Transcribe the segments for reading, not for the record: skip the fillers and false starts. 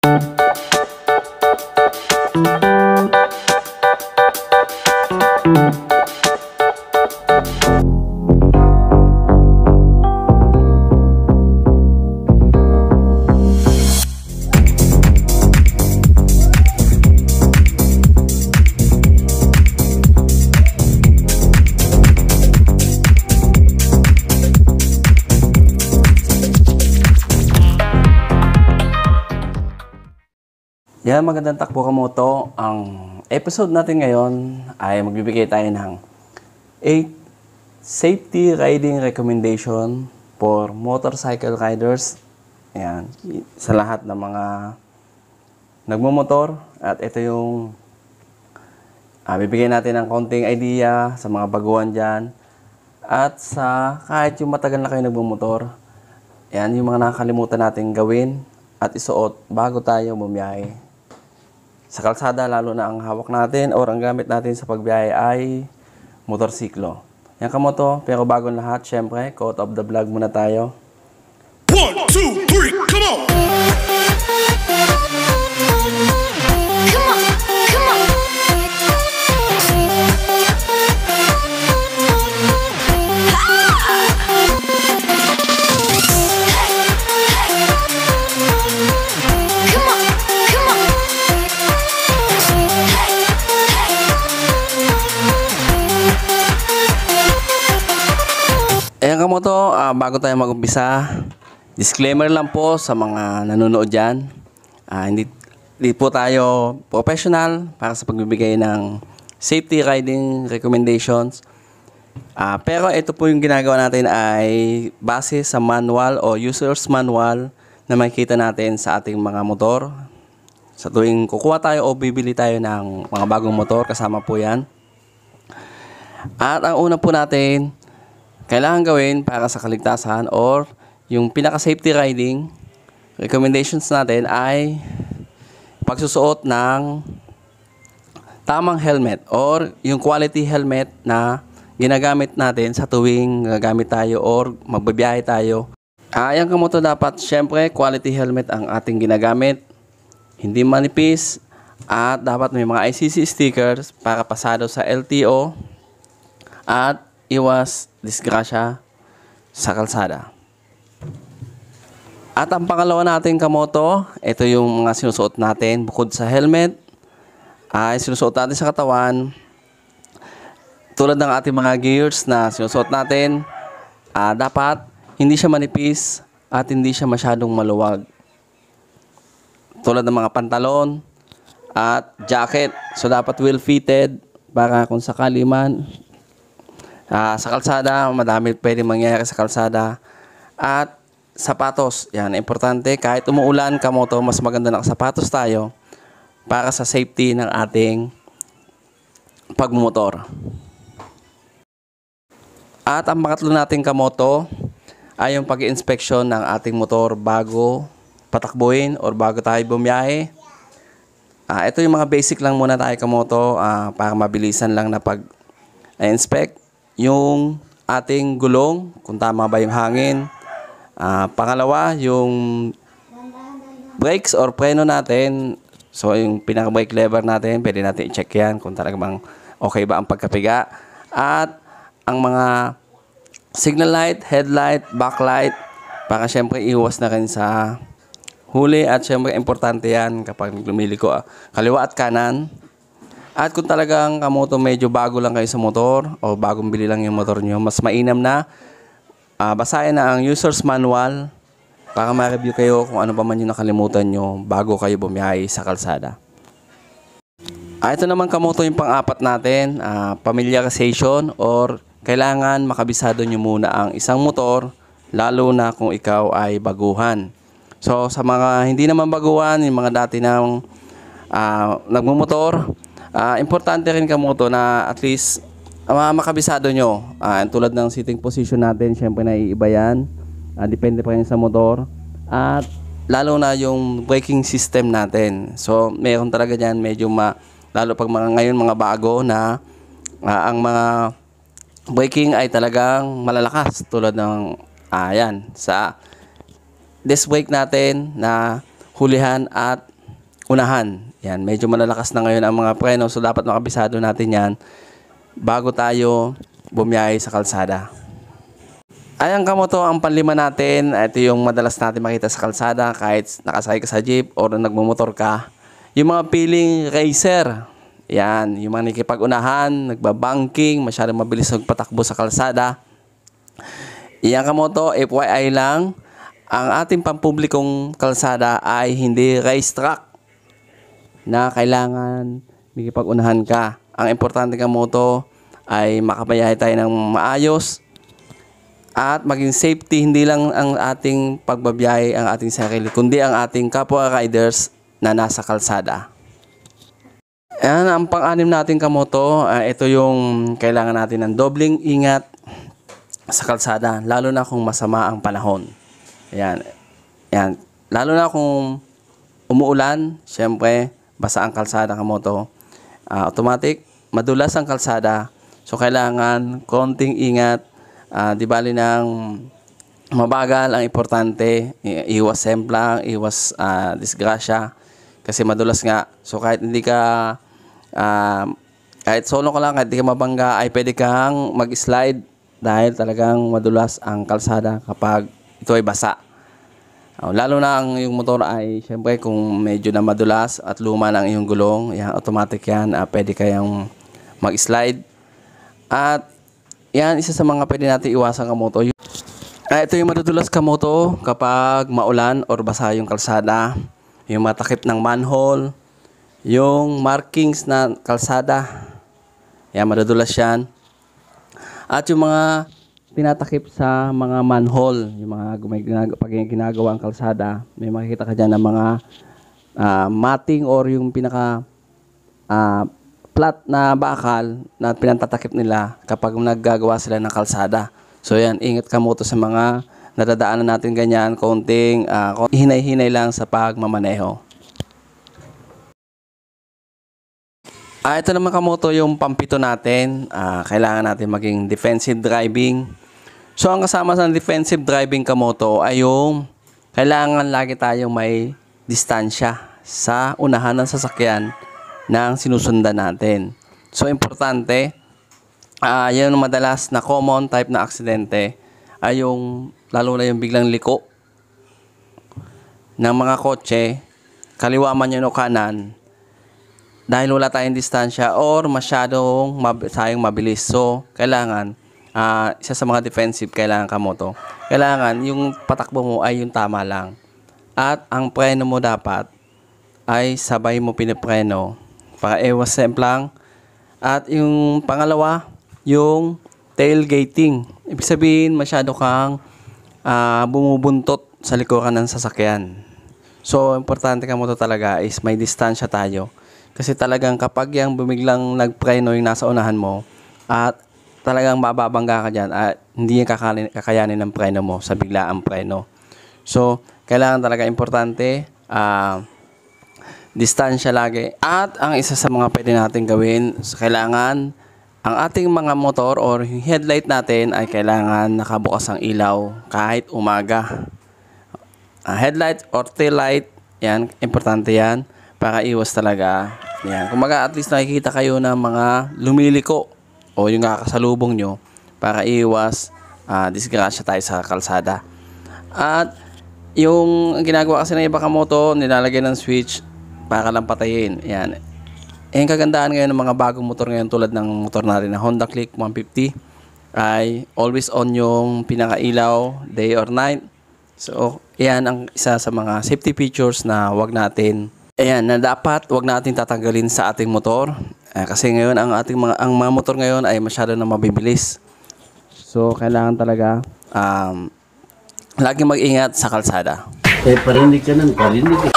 Yan, magandang takbo kamoto. Ang episode natin ngayon ay magbibigay tayo ng 8 safety riding recommendation for motorcycle riders. Yan, sa lahat ng mga nagmumotor. At ito yung bibigyan natin ng konting idea sa mga baguhan dyan. At sa kahit yung matagal na kayo nagmumotor, yan yung mga nakakalimutan natin gawin at isuot bago tayo bumiyahe sa kalsada, lalo na ang hawak natin o ang gamit natin sa pagbiyahe ay motorsiklo. Yan kamoto, pero bago lahat, syempre, quote of the vlog muna tayo. 1, 2, 3, come on! Ayan kamoto, bago tayo mag-umpisa, disclaimer lang po sa mga nanonood dyan. Hindi po tayo professional para sa pagbibigay ng safety riding recommendations. Pero ito po yung ginagawa natin ay base sa manual o user's manual na makikita natin sa ating mga motor. Sa tuwing kukuha tayo o bibili tayo ng mga bagong motor, kasama po yan. At ang una po natin kailangan gawin para sa kaligtasan or yung pinaka-safety riding recommendations natin ay pagsusuot ng tamang helmet or yung quality helmet na ginagamit natin sa tuwing gagamit tayo or magbabiyahe tayo. Ayan kamoto, dapat syempre quality helmet ang ating ginagamit, hindi manipis, at dapat may mga ICC stickers para pasado sa LTO at iwas disgrasya sa kalsada. At ang pangalawa natin kamoto, ito yung mga sinusuot natin bukod sa helmet, ay sinusuot natin sa katawan. Tulad ng ating mga gears na sinusuot natin, dapat hindi siya manipis at hindi siya masyadong maluwag. Tulad ng mga pantalon at jacket, so dapat well fitted para kung sakali man sa kalsada, madami pwedeng mangyari sa kalsada. At sapatos, yan, importante. Kahit umuulan kamoto, mas maganda na sapatos tayo para sa safety ng ating pagmumotor. At ang pangatlo nating kamoto ay yung pag-inspection ng ating motor bago patakbuhin or bago tayo bumiyahe. Ito yung mga basic lang muna tayo kamoto para mabilisan lang na pag-inspect. Yung ating gulong, kung tama ba yung hangin. Pangalawa, yung brakes or preno natin. So, yung pinaka-brake lever natin, pwede natin i-check yan kung talagang okay ba ang pagkapiga. At ang mga signal light, headlight, backlight, para syempre iwas na rin sa huli. At syempre, importante yan kapag lumiliko kaliwa at kanan. At kung talagang kamoto medyo bago lang kayo sa motor o bagong bili lang yung motor nyo, mas mainam na basahin na ang user's manual para ma-review kayo kung ano pa man yung nakalimutan nyo bago kayo bumiyahe sa kalsada. Ito naman kamoto yung pang-apat natin, familiarization or kailangan makabisado nyo muna ang isang motor, lalo na kung ikaw ay baguhan. So sa mga hindi naman baguhan, yung mga dati nang nagmumotor, importante rin kamoto na at least makabisado nyo. Tulad ng sitting position natin, syempre naiiba yan. Depende pa rin sa motor. At lalo na yung braking system natin. So meron talaga dyan medyo lalo pag ngayon mga bago na ang mga braking ay talagang malalakas. Tulad ng sa disc brake natin na hulihan at unahan. Yan, medyo malalakas na ngayon ang mga preno, so dapat makabisado natin yan bago tayo bumiyahe sa kalsada. Ayan kamoto, ang panlima natin, ito yung madalas natin makita sa kalsada kahit nakasakay ka sa jeep or nagmumotor ka. Yung mga piling racer. Yan, yung mga nakikipag-unahan, nagbabanking, masyadong mabilis magpatakbo sa kalsada. Iyan kamoto, FYI lang, ang ating pampublikong kalsada ay hindi racetrack na kailangan makipag-unahan ka. Ang importante kamoto ay makapayahe tayo ng maayos at maging safety, hindi lang ang ating pagbabiyahe ang ating sarili, kundi ang ating kapwa riders na nasa kalsada. Ayan, ang pang-anim natin kamoto, ito yung kailangan natin ng dobling ingat sa kalsada, lalo na kung masama ang panahon. Ayan, ayan. Lalo na kung umuulan, syempre, basa ang kalsada kamoto. Automatic, madulas ang kalsada. So, kailangan konting ingat. Di bali ng mabagal, ang importante. Iwas semplang, iwas disgrasya. Kasi madulas nga. So, kahit hindi ka, kahit solo ka lang, kahit hindi ka mabangga, ay pwede kang mag-slide dahil talagang madulas ang kalsada kapag ito ay basa. Lalo na ang yung motor ay syempre kung medyo na madulas at luma lang yung gulong, yan, automatic yan, pwede kayang mag-slide. At yan, isa sa mga pwede natin iwasan kamoto. Ito yung madudulas kamoto kapag maulan or basa yung kalsada. Yung matakip ng manhole, yung markings na kalsada, yan, madudulas yan. At yung mga tinatakip sa mga manhole, yung mga pag ginagawa ang kalsada, may makikita ka dyan ng mga matting or yung pinaka flat na bakal na pinatatakip nila kapag naggagawa sila ng kalsada. So yan, ingat ka moto sa mga nadadaanan natin ganyan, konting hinay-hinay lang sa pagmamaneho. Ito naman kamoto yung pampito natin. Kailangan natin maging defensive driving. So, ang kasama sa defensive driving kamoto ay yung kailangan lagi tayong may distansya sa unahan ng sasakyan ng sinusundan natin. So, importante, yan ang madalas na common type na aksidente ay yung, lalo na yung biglang liko ng mga kotse, kaliwa man yun o kanan, dahil wala tayong distansya or masyadong tayong mabilis. So, kailangan isa sa mga defensive kailangan kamoto. Kailangan yung patakbo mo ay yung tama lang. At ang preno mo dapat ay sabay mo pinipreno para iwas semplang. At yung pangalawa, yung tailgating. Ibig sabihin, masyado kang bumubuntot sa likuran ng sasakyan. So, importante kamoto talaga is may distansya tayo. Kasi talagang kapag yung bumiglang nagpreno yung nasa unahan mo at talagang mababangga ka dyan at hindi niya kakayanin ng preno mo sa biglaang preno. So, kailangan talaga importante, distansya lagi. At ang isa sa mga pwede natin gawin, kailangan ang ating mga motor or headlight natin ay kailangan nakabukas ang ilaw kahit umaga. Headlight or tail light, yan, importante yan para iwas talaga. Yan. Kumaga at least nakikita kayo ng mga lumiliko o yung kakasalubong nyo para iwas disgrasya tayo sa kalsada. At yung ginagawa kasi ng iba kamoto, nilalagyan ng switch para lang patayin. Yan. Yung kagandahan ngayon ng mga bagong motor ngayon tulad ng motor natin na Honda Click 150 ay always on yung pinakailaw day or night. So, yan ang isa sa mga safety features na na dapat wag natin tatanggalin sa ating motor. Kasi ngayon ang mga motor ngayon ay masyado na mabibilis. So kailangan talaga lagi mag-ingat sa kalsada. Parinig ka ng parinig.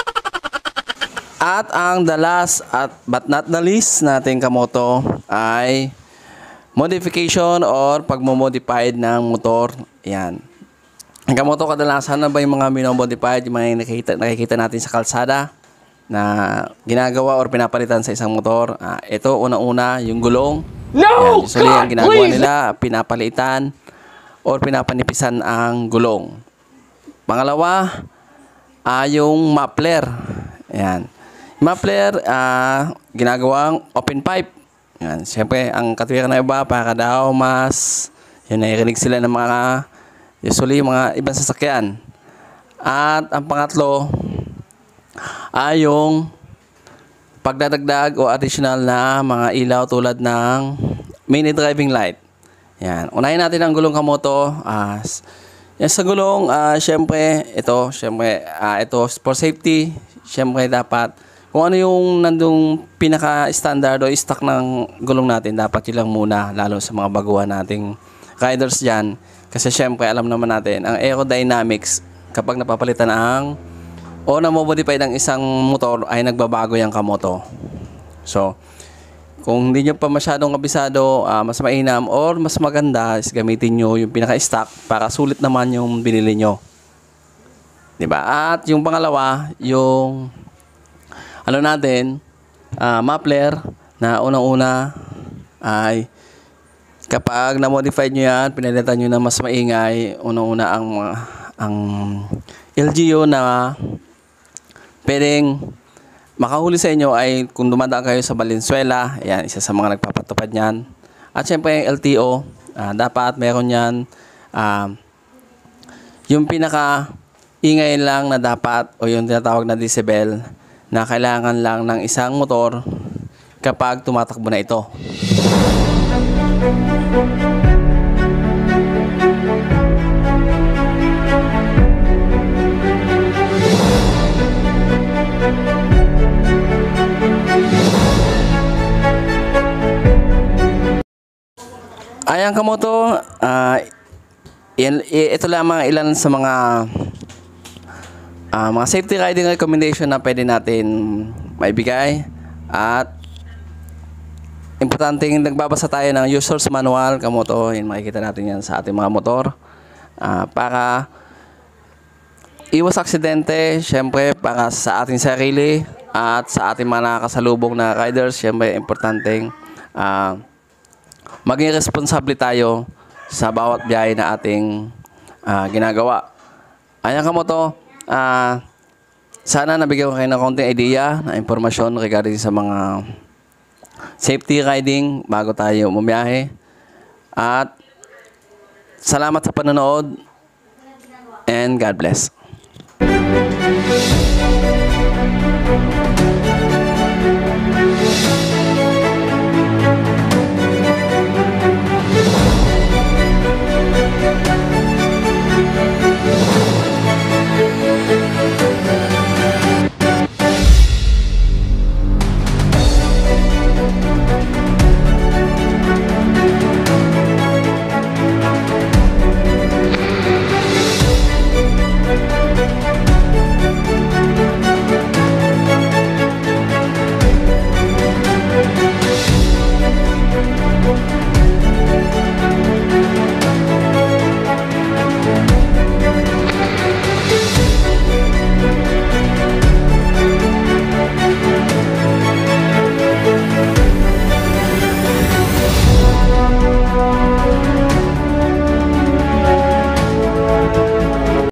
At ang the last but not the least nating kamoto ay modification or pagmo-modified ng motor. Yan. Ang kamoto kadalasan na ba yung mga minomodified, yung mga nakikita natin sa kalsada na ginagawa or pinapalitan sa isang motor. Ito, una-una, yung gulong. No! Usually, ang ginagawa nila, pinapalitan or pinapanipisan ang gulong. Pangalawa, yung muffler. Ayan. Muffler, ginagawang open pipe. Yan. Siyempre, ang katwiran na iba, para daw mas, yun, narinig sila ng mga, usually, mga ibang sasakyan. At ang pangatlo, ay yung pagdadagdag o additional na mga ilaw tulad ng mini driving light. Yan. Unahin natin ang gulong kamoto. Yan sa gulong, syempre, ito for safety. Syempre, dapat, kung ano yung nandung pinaka-standard o stock ng gulong natin, dapat yun lang muna, lalo sa mga baguhan nating riders dyan. Kasi syempre, alam naman natin, ang aerodynamics, kapag napapalitan o namomodify ng isang motor, ay nagbabago yung kamoto. So, kung hindi nyo pa masyadong kabisado, mas mainam or mas maganda is gamitin nyo yung pinaka-stock para sulit naman yung binili nyo. Diba? At yung pangalawa, yung muffler na unang-una ay kapag na-modify nyo yan, pinalitan nyo na mas maingay, unang-una ang LGU na pwedeng makahuli sa inyo ay kung dumadaan kayo sa Valenzuela. Ayan, isa sa mga nagpapatupad niyan. At syempre yung LTO, dapat meron yan yung pinaka ingay lang na dapat o yung tinatawag na decibel na kailangan lang ng isang motor kapag tumatakbo na ito. Ayan kamoto, ito lamang ilan sa mga safety riding recommendation na pwede natin maibigay. At importanteng nagbabasa tayo ng user's manual kamoto. Yan, makikita natin yan sa ating mga motor. Para iwas aksidente, syempre para sa ating sarili at sa ating mga nakakasalubong na riders, syempre importanteng maging responsable tayo sa bawat biyahe na ating ginagawa. Ayan kamoto, sana nabigyan ko kayo ng konting idea na impormasyon regarding sa mga safety riding bago tayo bumiyahe. At salamat sa panonood and God bless.